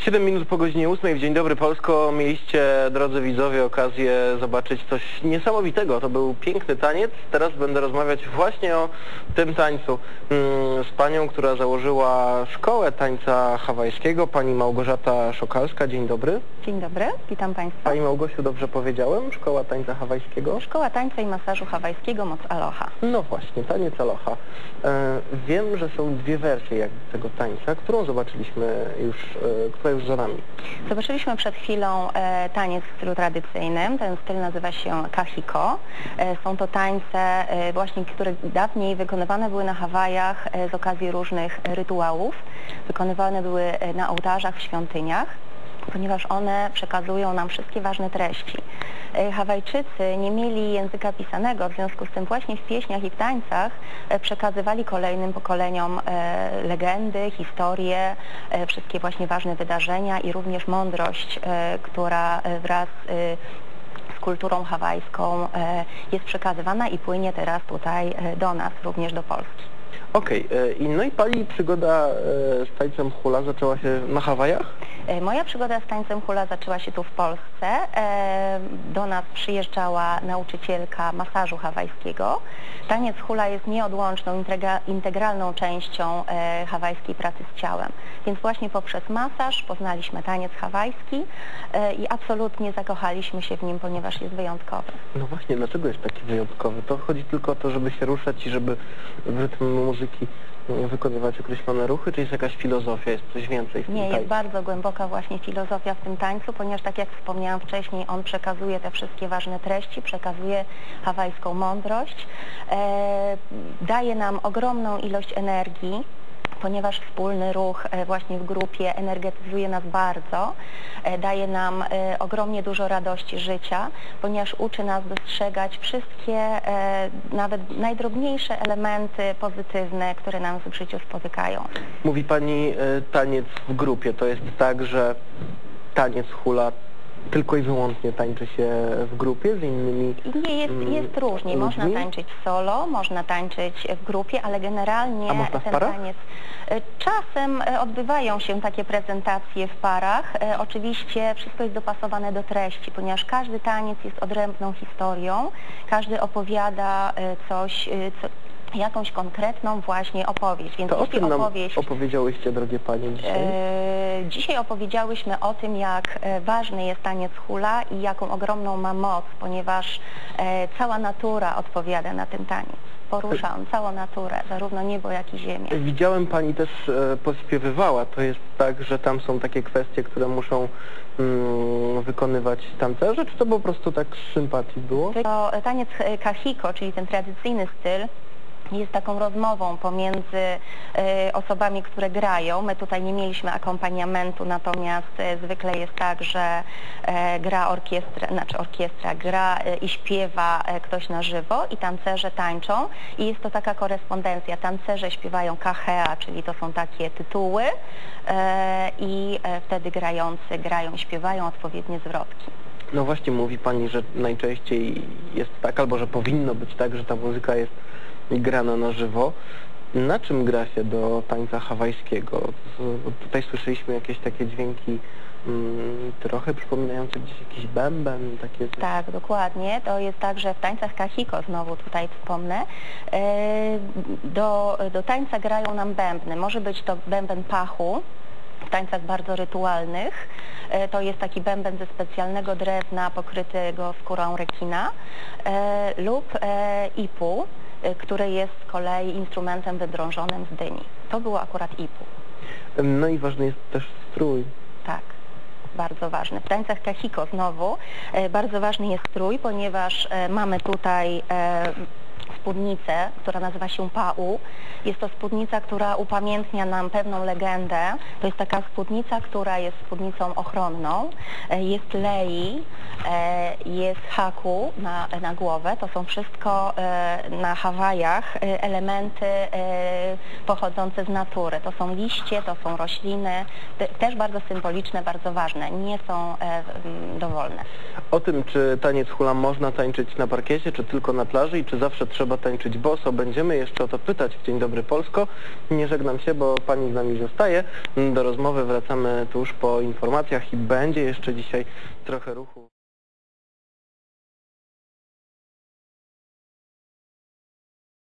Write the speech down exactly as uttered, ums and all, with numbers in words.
siedem minut po godzinie ósmej w Dzień Dobry Polsko mieliście, drodzy widzowie, okazję zobaczyć coś niesamowitego. To był piękny taniec. Teraz będę rozmawiać właśnie o tym tańcu z panią, która założyła szkołę tańca hawajskiego, pani Małgorzata Szokalska. Dzień dobry. Dzień dobry, witam Państwa. Pani Małgosiu, dobrze powiedziałem? Szkoła tańca hawajskiego? Szkoła tańca i masażu hawajskiego Moc Aloha. No właśnie, taniec Aloha. E, wiem, że są dwie wersje jak tego tańca, którą zobaczyliśmy już, e, która już za nami. Zobaczyliśmy przed chwilą e, taniec w stylu tradycyjnym. Ten styl nazywa się kahiko. E, są to tańce e, właśnie, które dawniej wykonywane były na Hawajach e, z okazji różnych rytuałów. Wykonywane były e, na ołtarzach w świątyniach, ponieważ one przekazują nam wszystkie ważne treści. Hawajczycy nie mieli języka pisanego, w związku z tym właśnie w pieśniach i w tańcach przekazywali kolejnym pokoleniom legendy, historie, wszystkie właśnie ważne wydarzenia i również mądrość, która wraz z kulturą hawajską jest przekazywana i płynie teraz tutaj do nas, również do Polski. Okej, okay. No i pani przygoda z tańcem hula zaczęła się na Hawajach? Moja przygoda z tańcem hula zaczęła się tu w Polsce. Do nas przyjeżdżała nauczycielka masażu hawajskiego. Taniec hula jest nieodłączną, integralną częścią hawajskiej pracy z ciałem. Więc właśnie poprzez masaż poznaliśmy taniec hawajski i absolutnie zakochaliśmy się w nim, ponieważ jest wyjątkowy. No właśnie, dlaczego jest taki wyjątkowy? To chodzi tylko o to, żeby się ruszać i żeby w rytm muzyki wykonywać określone ruchy, czy jest jakaś filozofia, jest coś więcej w tym Nie, tańcu? jest bardzo głęboka właśnie filozofia w tym tańcu, ponieważ tak jak wspomniałam wcześniej, on przekazuje te wszystkie ważne treści, przekazuje hawajską mądrość, e, daje nam ogromną ilość energii, ponieważ wspólny ruch właśnie w grupie energetyzuje nas bardzo, daje nam ogromnie dużo radości życia, ponieważ uczy nas dostrzegać wszystkie, nawet najdrobniejsze elementy pozytywne, które nam w życiu spotykają. Mówi pani taniec w grupie, to jest tak, że taniec hula tylko i wyłącznie tańczy się w grupie z innymi Nie, jest, jest różnie. ludźmi? Można tańczyć solo, można tańczyć w grupie, ale generalnie A można w ten parach? taniec... Czasem odbywają się takie prezentacje w parach. Oczywiście wszystko jest dopasowane do treści, ponieważ każdy taniec jest odrębną historią, każdy opowiada coś, co, jakąś konkretną właśnie opowieść. Więc to o czym nam opowieść, opowiedziałyście, drogie panie, dzisiaj? E, dzisiaj opowiedziałyśmy o tym, jak ważny jest taniec hula i jaką ogromną ma moc, ponieważ e, cała natura odpowiada na ten taniec. Porusza on całą naturę, zarówno niebo, jak i ziemię. Widziałem, pani też e, pośpiewywała. To jest tak, że tam są takie kwestie, które muszą mm, wykonywać tancerze, czy to po prostu tak z sympatii było? To taniec kahiko, czyli ten tradycyjny styl, jest taką rozmową pomiędzy e, osobami, które grają. My tutaj nie mieliśmy akompaniamentu, natomiast e, zwykle jest tak, że e, gra orkiestra, znaczy orkiestra gra e, i śpiewa e, ktoś na żywo i tancerze tańczą i jest to taka korespondencja. Tancerze śpiewają kahea, czyli to są takie tytuły e, i e, wtedy grający grają, śpiewają odpowiednie zwrotki. No właśnie, mówi pani, że najczęściej jest tak, albo że powinno być tak, że ta muzyka jest grana na żywo. Na czym gra się do tańca hawajskiego? Tutaj słyszeliśmy jakieś takie dźwięki mm, trochę przypominające gdzieś jakiś bęben. Takie coś. Tak, dokładnie. To jest tak, że w tańcach kahiko, znowu tutaj wspomnę, do, do tańca grają nam bębny. Może być to bęben pachu, w tańcach bardzo rytualnych. To jest taki bęben ze specjalnego drewna pokrytego skórą rekina lub ipu, które jest z kolei instrumentem wydrążonym z dyni. To było akurat ipu. No i ważny jest też strój. Tak, bardzo ważny. W tańcach kahiko znowu bardzo ważny jest strój, ponieważ mamy tutaj spódnicę, która nazywa się pa'u. Jest to spódnica, która upamiętnia nam pewną legendę. To jest taka spódnica, która jest spódnicą ochronną. Jest lei, jest haku na, na głowę. To są wszystko na Hawajach elementy pochodzące z natury. To są liście, to są rośliny, też bardzo symboliczne, bardzo ważne. Nie są dowolne. O tym, czy taniec hula można tańczyć na parkiecie, czy tylko na plaży i czy zawsze trzeba trzeba tańczyć boso. Będziemy jeszcze o to pytać w Dzień Dobry Polsko. Nie żegnam się, bo pani z nami zostaje. Do rozmowy wracamy tuż po informacjach i będzie jeszcze dzisiaj trochę ruchu.